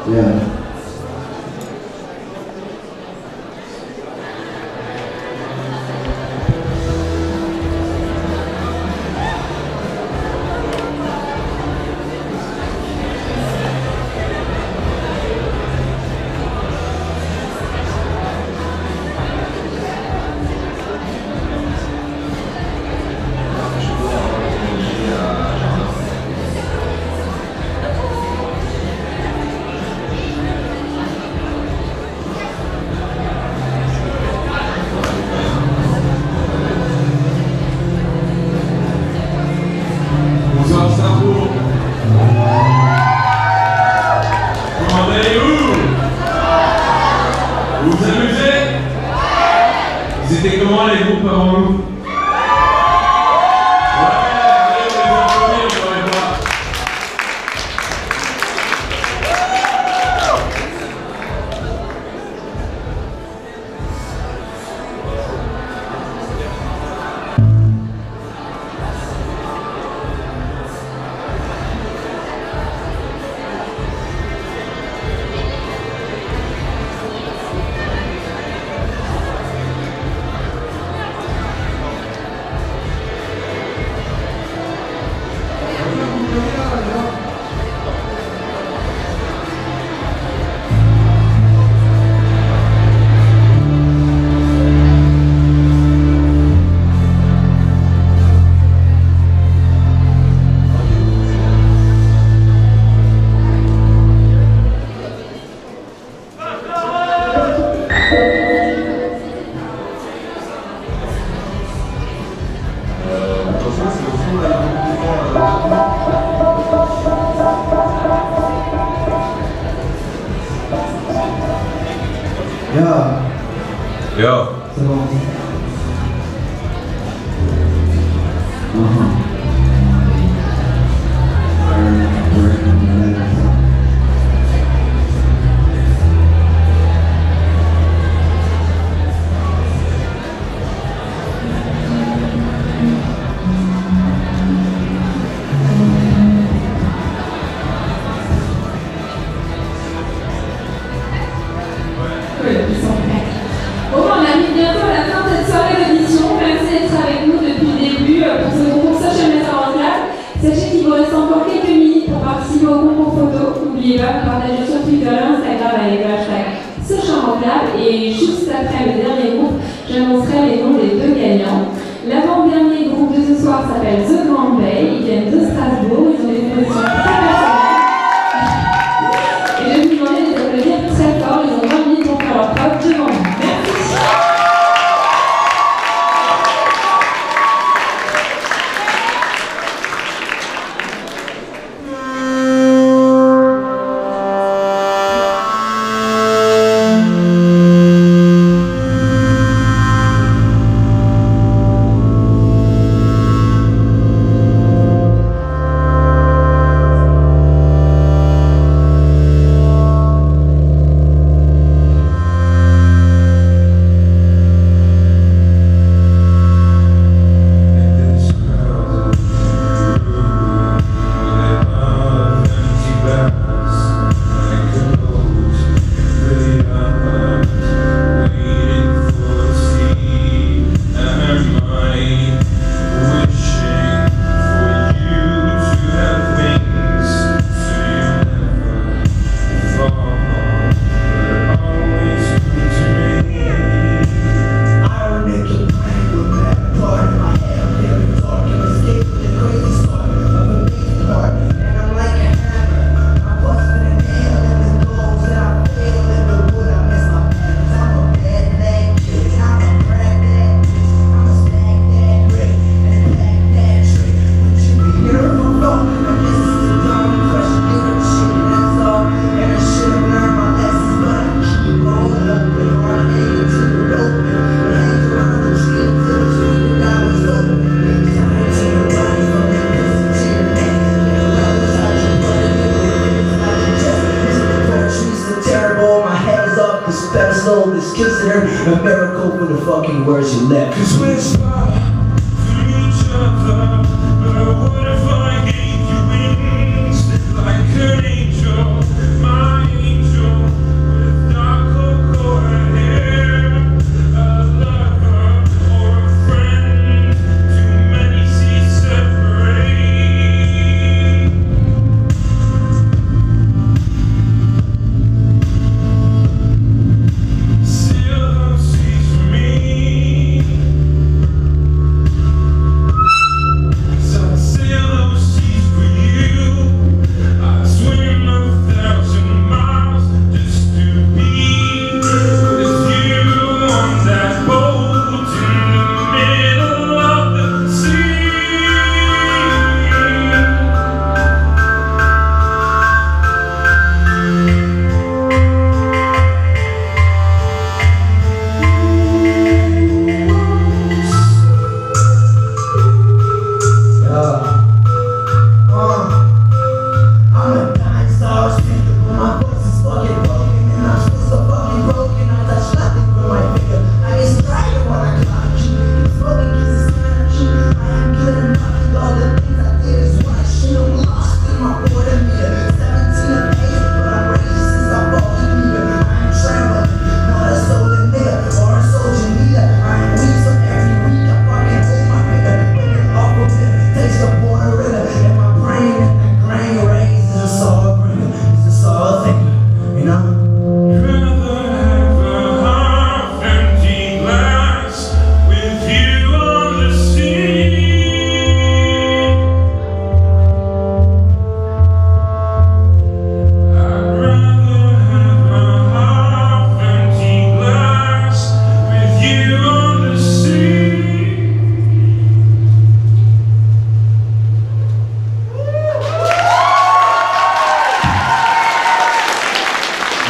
Yeah. Bonsoir Sarko. Comment allez-vous? Vous vous amusez? Ils étaient comment les groupes avant nous? Yo. C'est bon. Bon, on arrive bientôt à la fin de cette soirée d'audition. Merci d'être avec nous depuis le début pour ce concours Social Mess Avant-Clap. Sachez qu'il vous reste encore quelques minutes pour participer au concours photo. N'oubliez pas de partager sur Twitter et Instagram avec le hashtag SoChambenclap. Et juste après le dernier groupe, j'annoncerai les noms des deux gagnants. L'avant-dernier groupe de ce soir s'appelle The Grand Bay. Ils viennent de Strasbourg. Ils ont des positions très personnelles. Et je vais vous demander de les applaudir très fort. Ils ont 20 minutes pour faire leur preuve devant vous. This considered a miracle for the fucking words you left. 'Cause we're smart for each other, but what if I gave you wings like an angel? My angel.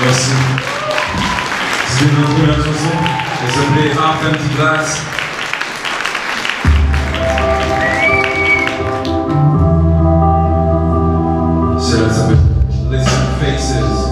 Merci. C'était notre première chanson. Elle s'appelait Half Empty Glass. Celle-là s'appelle Listen Faces.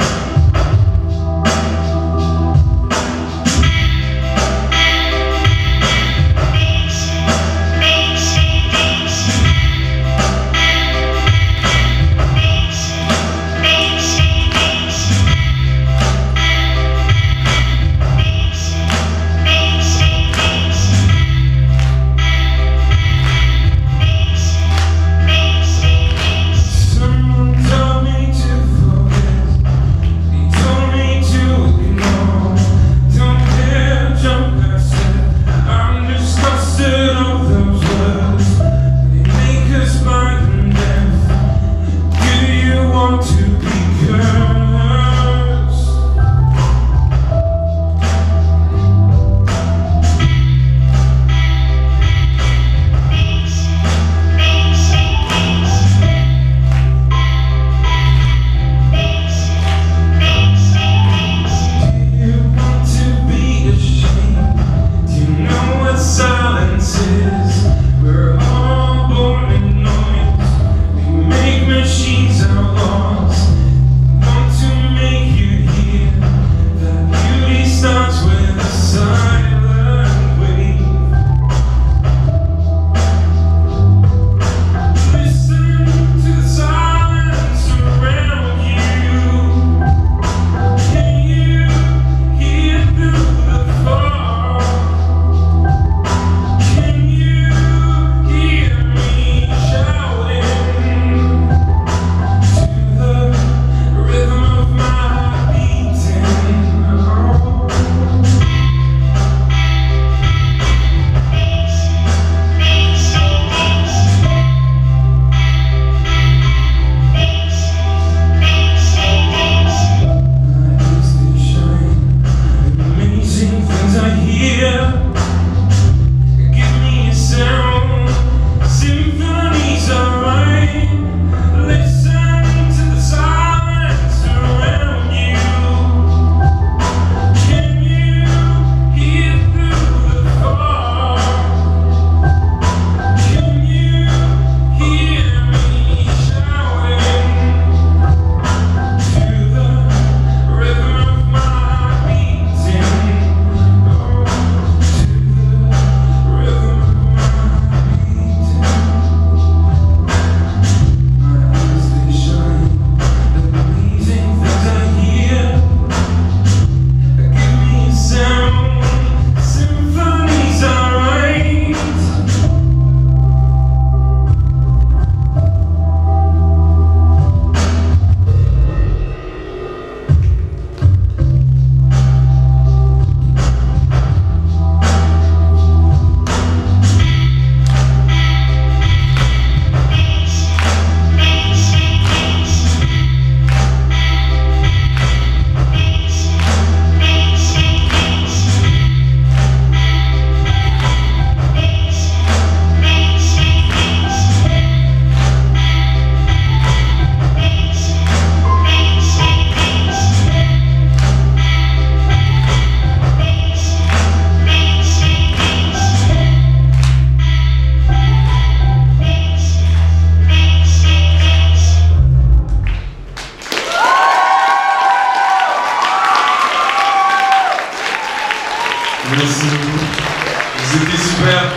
Merci beaucoup. C'était super.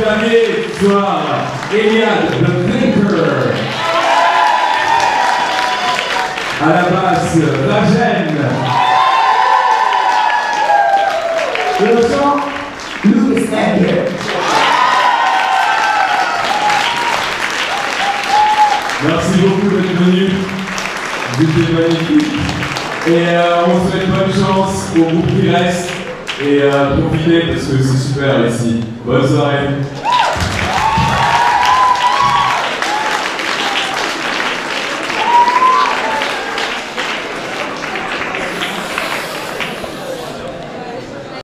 clavier ce soir, Eliade The Thinker. À la basse, Rajane. Le chant, Louis Anger. Merci beaucoup d'être venu. Vous étiez magnifique. Et on souhaite bonne chance au groupe qui reste. Et profitez parce que c'est super ici. Bonne soirée.